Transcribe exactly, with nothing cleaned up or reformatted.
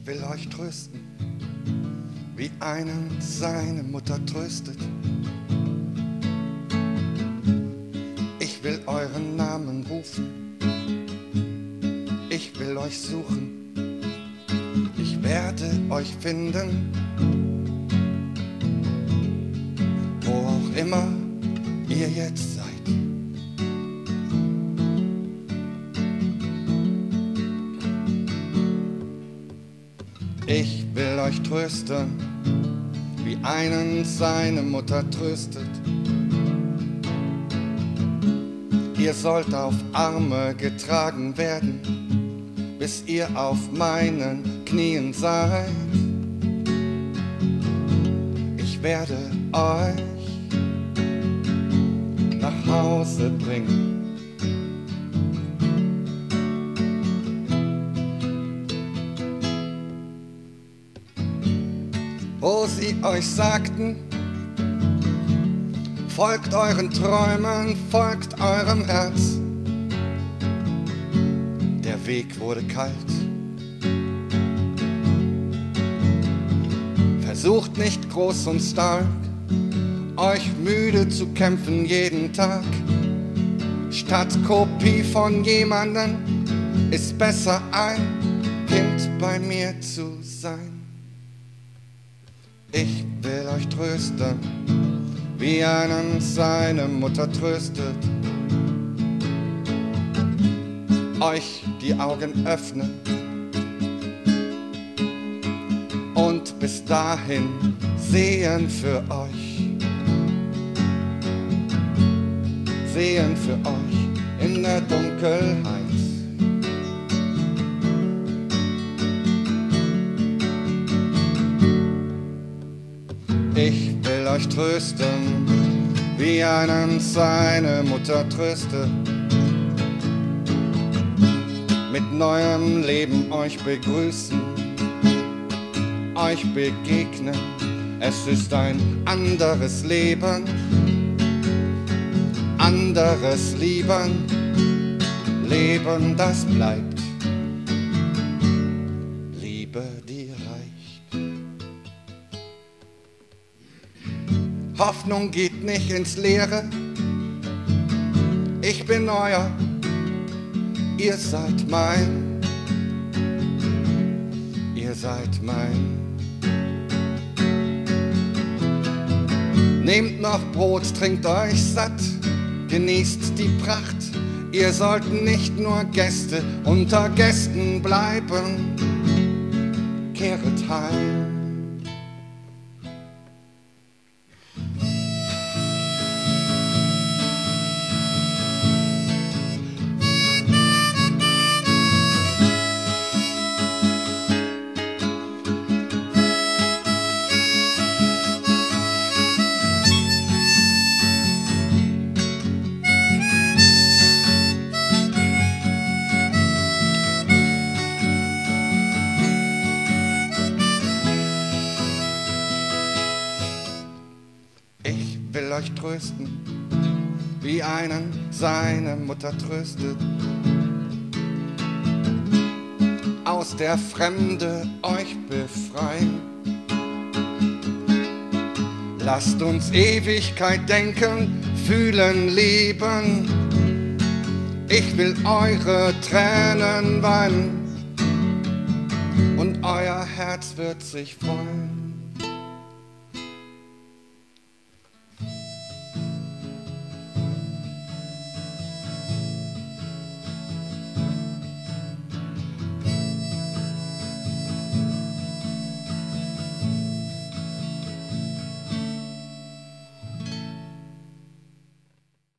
will euch trösten, wie einen seine Mutter tröstet. Ich will euren Namen rufen, ich will euch suchen, ich werde euch finden, wo auch immer ihr jetzt seid. Ich will euch trösten, wie einen seine Mutter tröstet. Ihr sollt auf Arme getragen werden, bis ihr auf meinen Knien seid. Ich werde euch nach Hause bringen. Wo sie euch sagten, folgt euren Träumen, folgt eurem Herz. Der Weg wurde kalt. Versucht nicht groß und stark, euch müde zu kämpfen jeden Tag. Statt Kopie von jemandem ist besser ein Kind bei mir zu sein. Ich will euch trösten, wie einen seine Mutter tröstet. Euch die Augen öffnen und bis dahin sehen für euch, sehen für euch in der Dunkelheit. Ich will euch trösten, wie einen seine Mutter tröstet. Mit neuem Leben euch begrüßen, euch begegnen. Es ist ein anderes Leben, anderes Lieben, Leben, das bleibt, Liebe, die reicht. Hoffnung geht nicht ins Leere, ich bin euer, ihr seid mein, ihr seid mein. Nehmt noch Brot, trinkt euch satt, genießt die Pracht, ihr sollt nicht nur Gäste unter Gästen bleiben, kehret heim. Ich will euch trösten, wie einen seine Mutter tröstet. Aus der Fremde euch befreien. Lasst uns Ewigkeit denken, fühlen, lieben. Ich will eure Tränen weinen und euer Herz wird sich freuen.